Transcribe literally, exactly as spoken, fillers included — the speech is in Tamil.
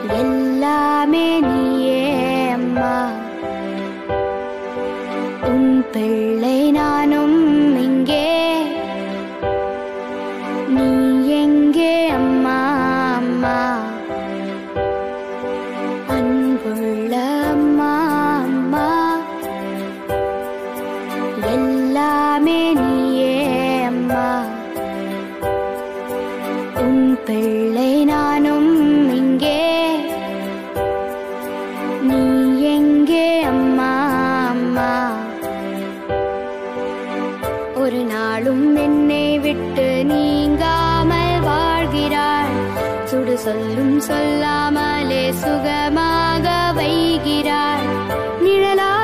எல்லாமே நீயே அம்மா. உன் பிள்ளை நானும் இங்கே, நீ எங்கே அம்மா அம்மா. அன்புள்ள அம்மா அம்மா, எல்லாமே நீயே அம்மா. உன் பிள்ளை நானும் இங்கே, நீ எங்கே அம்மா அம்மா. ஒரு நாளும் என்னை விட்டு நீங்காமல் வாழ்கிறாள், சுடு சொல்லும் சொல்லாமலே சுகமாக வைகிறாள். நிழலா